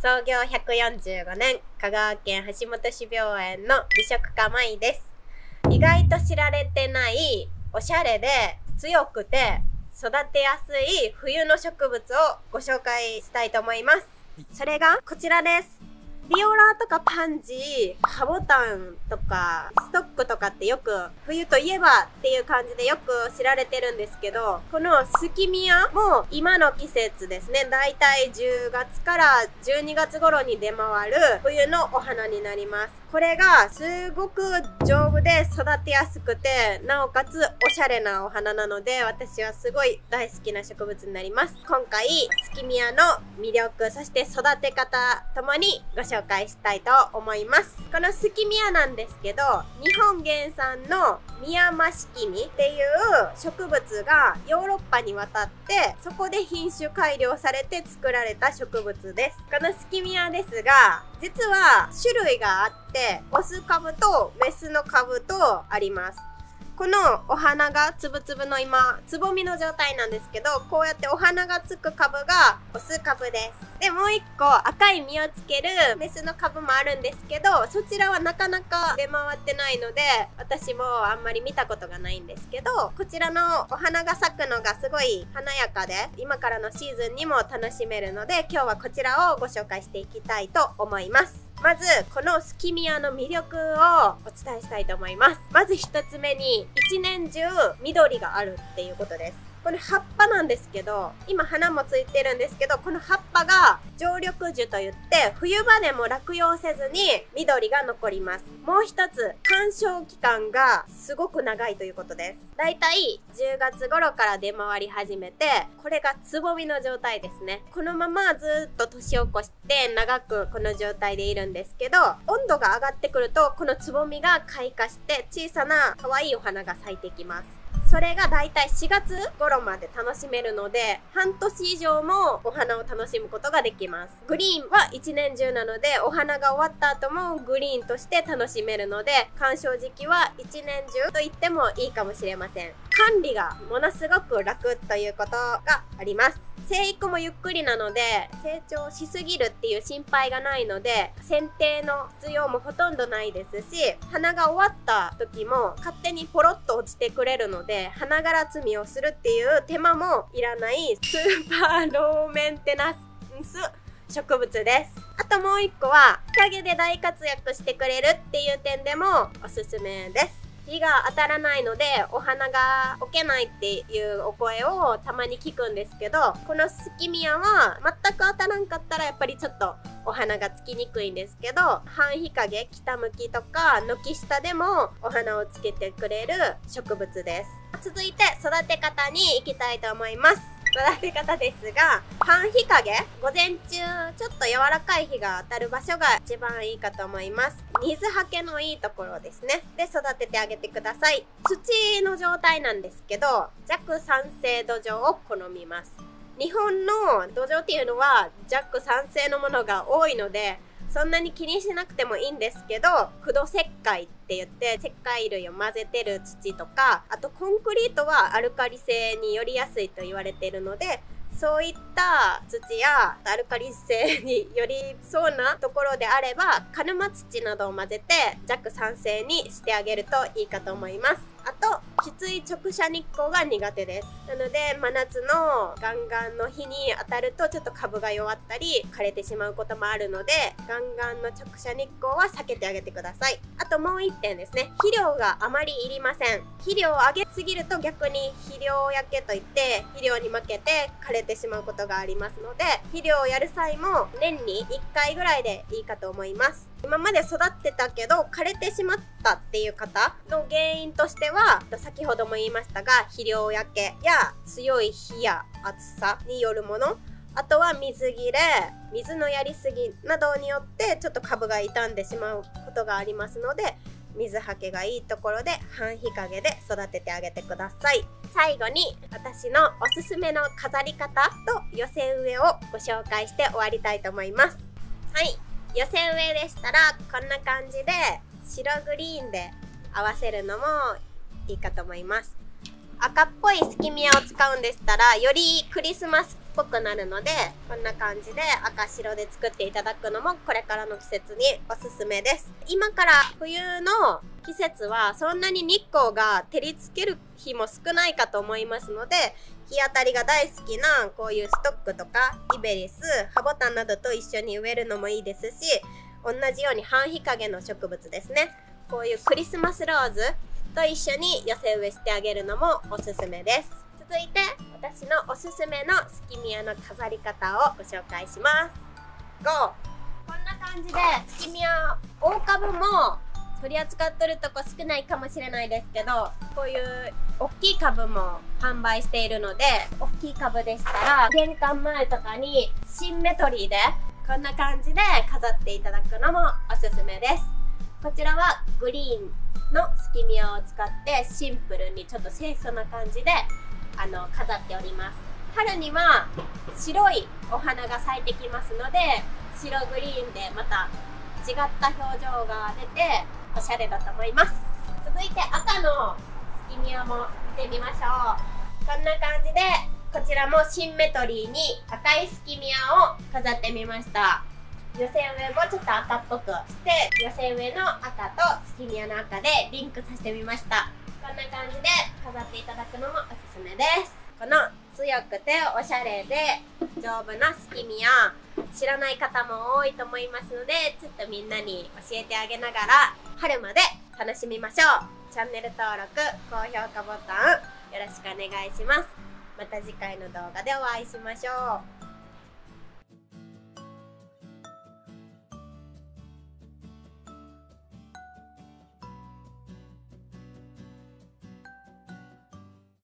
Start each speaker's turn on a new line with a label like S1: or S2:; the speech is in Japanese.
S1: 創業145年、香川県橋本市病園の美食家まいです。意外と知られてないおしゃれで強くて育てやすい冬の植物をご紹介したいと思います。それがこちらです。ビオラとかパンジー、ハボタンとかストックとかってよく冬といえばっていう感じでよく知られてるんですけど、このスキミアも今の季節ですね、だいたい10月から12月頃に出回る冬のお花になります。これがすごく丈夫で育てやすくて、なおかつおしゃれなお花なので、私はすごい大好きな植物になります。今回スキミアの魅力、そして育て方ともにご紹介したいと思います。このスキミアなんですけど、日本原産のミヤマシキミっていう植物がヨーロッパに渡って、そこで品種改良されて作られた植物です。このスキミアですが、実は種類があって、オス株とメスの株とあります。このお花がつぶつぶの今、つぼみの状態なんですけど、こうやってお花がつく株がオス株です。で、もう一個赤い実をつけるメスの株もあるんですけど、そちらはなかなか出回ってないので、私もあんまり見たことがないんですけど、こちらのお花が咲くのがすごい華やかで、今からのシーズンにも楽しめるので、今日はこちらをご紹介していきたいと思います。まず、このスキミアの魅力をお伝えしたいと思います。まず一つ目に、一年中緑があるっていうことです。これ葉っぱなんですけど、今花もついてるんですけど、この葉っぱが常緑樹といって、冬場でも落葉せずに緑が残ります。もう一つ、観賞期間がすごく長いということです。だいたい10月頃から出回り始めて、これがつぼみの状態ですね。このままずっと年を越して長くこの状態でいるんですけど、温度が上がってくると、このつぼみが開花して小さな可愛いお花が咲いてきます。それがだいたい4月頃まで楽しめるので、半年以上もお花を楽しむことができます。グリーンは一年中なので、お花が終わった後もグリーンとして楽しめるので、鑑賞時期は一年中と言ってもいいかもしれません。管理がものすごく楽ということがあります。生育もゆっくりなので、成長しすぎるっていう心配がないので、剪定の必要もほとんどないですし、花が終わった時も勝手にポロッと落ちてくれるので、花がら摘みをするっていう手間もいらないスーパーローメンテナンス植物です。あともう一個は、日陰で大活躍してくれるっていう点でもおすすめです。日が当たらないのでお花が置けないっていうお声をたまに聞くんですけど、このスキミアは全く当たらんかったらやっぱりちょっとお花がつきにくいんですけど、半日陰、北向きとか軒下でもお花をつけてくれる植物です。続いて育て方に行きたいと思います。育て方ですが、半日陰、午前中ちょっと柔らかい日が当たる場所が一番いいかと思います。水はけのいいところですね。で育ててあげてください。土の状態なんですけど、弱酸性土壌を好みます。日本の土壌っていうのは弱酸性のものが多いので、そんなに気にしなくてもいいんですけど、苦土石灰って言って石灰類を混ぜてる土とか、あとコンクリートはアルカリ性によりやすいと言われているので、そういった土やアルカリ性によりそうなところであれば、鹿沼土などを混ぜて弱酸性にしてあげるといいかと思います。あと、きつい直射日光が苦手です。なので、真夏のガンガンの日に当たるとちょっと株が弱ったり枯れてしまうこともあるので、ガンガンの直射日光は避けてあげてください。あともう一点ですね。肥料があまりいりません。肥料をあげすぎると逆に肥料焼けといって、肥料に負けて枯れてしまうことがありますので、肥料をやる際も年に1回ぐらいでいいかと思います。今まで育ってたけど枯れてしまったっていう方の原因としては、先ほども言いましたが、肥料焼けや強い火や暑さによるもの、あとは水切れ、水のやりすぎなどによってちょっと株が傷んでしまうことがありますので、水はけがいいところで半日陰で育ててあげてください。最後に私のおすすめの飾り方と寄せ植えをご紹介して終わりたいと思います。はい、寄せ植えでしたらこんな感じで白グリーンで合わせるのもいいかと思います。赤っぽいスキミアを使うんでしたら、よりクリスマスっぽくなるので、こんな感じで赤白で作っていただくのもこれからの季節におすすめです。今から冬の季節はそんなに日光が照りつける日も少ないかと思いますので、日当たりが大好きなこういうストックとかイベリス、ハボタンなどと一緒に植えるのもいいですし、同じように半日陰の植物ですね、こういうクリスマスローズと一緒に寄せ植えしてあげるのもおすすめです。続いて私のおすすめのスキミアの飾り方をご紹介します。5、こんな感じでスキミア大株も取り扱っとるとこ少ないかもしれないですけど、こういう大きい株も販売しているので、大きい株でしたら玄関前とかにシンメトリーでこんな感じで飾っていただくのもおすすめです。こちらはグリーンのスキミアを使ってシンプルにちょっと清楚な感じで飾っております。春には白いお花が咲いてきますので、白グリーンでまた違った表情が出ておしゃれだと思います。続いて赤のスキミアも見てみましょう。こんな感じでこちらもシンメトリーに赤いスキミアを飾ってみました。寄せ植えもちょっと赤っぽくして寄せ植えの赤とスキミアの赤でリンクさせてみました。こんな感じで飾っていただくのもおすすめです。この強くておしゃれで丈夫なスキミア、知らない方も多いと思いますので、ちょっとみんなに教えてあげながら春まで楽しみましょう。チャンネル登録、高評価ボタンよろしくお願いします。また次回の動画でお会いしましょう。